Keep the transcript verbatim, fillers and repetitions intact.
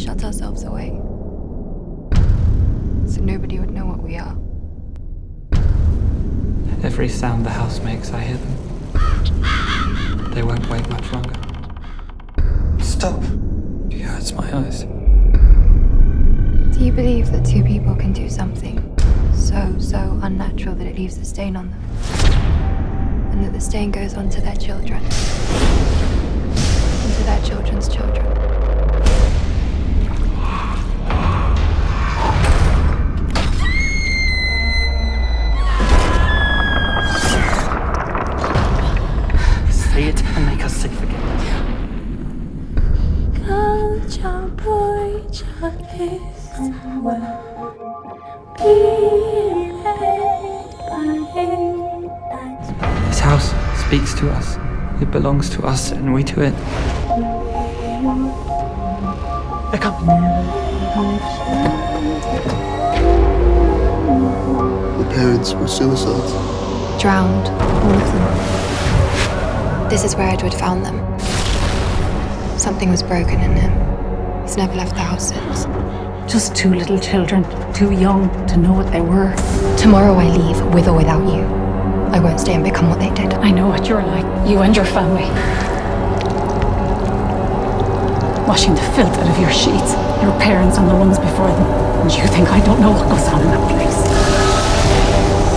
shut ourselves away, so nobody would know what we are. Every sound the house makes, I hear them. They won't wait much longer. Stop! It hurts my eyes. Do you believe that two people can do something so, so unnatural that it leaves a stain on them? And that the stain goes on to their children? And to their children's children? Say it and make us sick again. This house speaks to us. It belongs to us and we to it. They're coming. The parents were suicides. Drowned, all of them. This is where Edward found them. Something was broken in him. He's never left the house since. Just two little children, too young to know what they were. Tomorrow I leave, with or without you. I won't stay and become what they did. I know what you're like, you and your family. Washing the filth out of your sheets, your parents and the ones before them. And you think I don't know what goes on in that place?